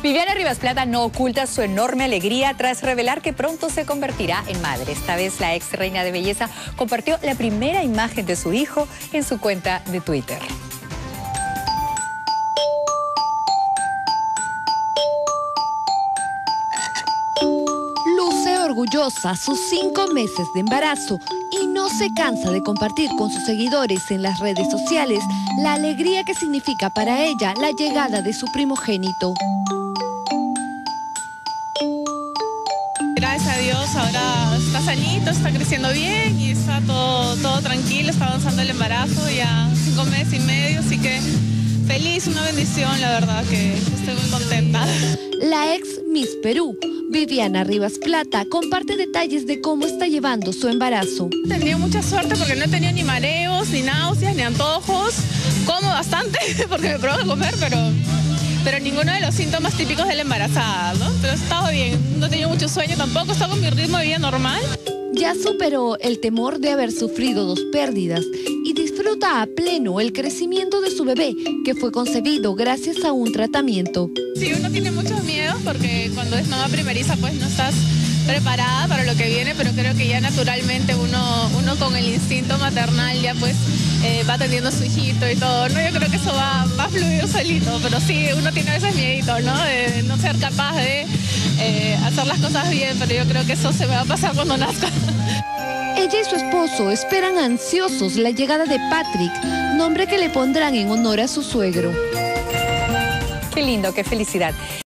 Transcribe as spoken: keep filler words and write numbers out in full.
Viviana Rivas Plata no oculta su enorme alegría tras revelar que pronto se convertirá en madre. Esta vez la ex reina de belleza compartió la primera imagen de su hijo en su cuenta de Twitter. Luce orgullosa sus cinco meses de embarazo y no se cansa de compartir con sus seguidores en las redes sociales la alegría que significa para ella la llegada de su primogénito. Gracias a Dios, ahora está sanito, está creciendo bien y está todo, todo tranquilo, está avanzando el embarazo, ya cinco meses y medio, así que feliz, una bendición, la verdad que estoy muy contenta. La ex Miss Perú, Viviana Rivas Plata, comparte detalles de cómo está llevando su embarazo. He tenido mucha suerte porque no he tenido ni mareos, ni náuseas, ni antojos. Como bastante porque me provoca comer, pero, pero ninguno de los síntomas típicos de la embarazada, ¿no? Pero he estado bien, no he tenido mucho sueño tampoco, he estado con mi ritmo de vida normal. Ya superó el temor de haber sufrido dos pérdidas y disfruta a pleno el crecimiento de su bebé, que fue concebido gracias a un tratamiento. Sí, uno tiene muchos miedos porque cuando es mamá primeriza pues no estás preparada para lo que viene, pero creo que ya naturalmente uno, uno con el instinto maternal ya pues eh, va atendiendo a su hijito y todo, ¿no? Yo creo que eso va, va a fluir solito, pero sí, uno tiene a veces miedito, ¿no? De no ser capaz de eh, hacer las cosas bien, pero yo creo que eso se me va a pasar cuando nazca. Ella y su esposo esperan ansiosos la llegada de Patrick, nombre que le pondrán en honor a su suegro. Qué lindo, qué felicidad.